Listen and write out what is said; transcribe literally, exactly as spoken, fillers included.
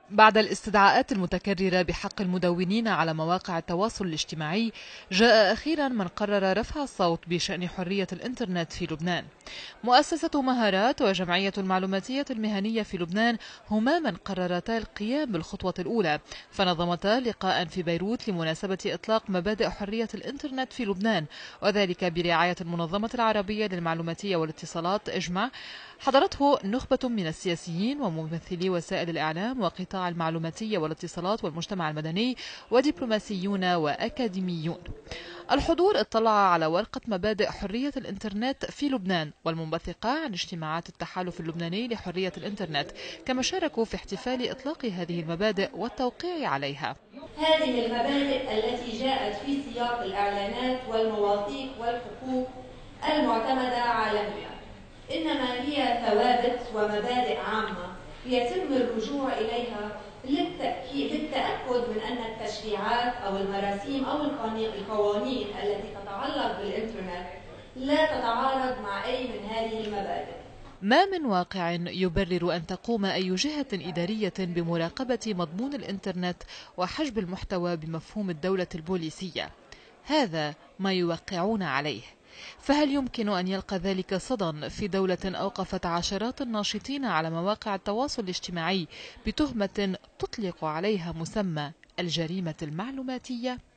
بعد الاستدعاءات المتكررة بحق المدونين على مواقع التواصل الاجتماعي، جاء أخيرا من قرر رفع الصوت بشأن حرية الإنترنت في لبنان. مؤسسة مهارات وجمعية المعلوماتية المهنية في لبنان هما من قررتا القيام بالخطوة الأولى، فنظمتا لقاء في بيروت لمناسبة إطلاق مبادئ حرية الإنترنت في لبنان، وذلك برعاية المنظمة العربية للمعلوماتية والاتصالات إجمع. حضرته نخبة من السياسيين وممثلي وسائل الإعلام وقطاع المعلوماتية والاتصالات والمجتمع المدني ودبلوماسيون وأكاديميون. الحضور اطلع على ورقة مبادئ حرية الإنترنت في لبنان والمنبثقة عن اجتماعات التحالف اللبناني لحرية الإنترنت، كما شاركوا في احتفال إطلاق هذه المبادئ والتوقيع عليها. هذه المبادئ التي جاءت في سياق الإعلانات والمواثيق والحقوق المعتمدة عالميا إنما هي ثوابت ومبادئ عامة يتم الرجوع إليها للتأكد من أن التشريعات أو المراسيم أو القوانين التي تتعلق بالإنترنت لا تتعارض مع أي من هذه المبادئ. ما من واقع يبرر أن تقوم أي جهة إدارية بمراقبة مضمون الإنترنت وحجب المحتوى بمفهوم الدولة البوليسية. هذا ما يوقعون عليه. فهل يمكن أن يلقى ذلك صدى في دولة أوقفت عشرات الناشطين على مواقع التواصل الاجتماعي بتهمة تطلق عليها مسمى الجريمة المعلوماتية؟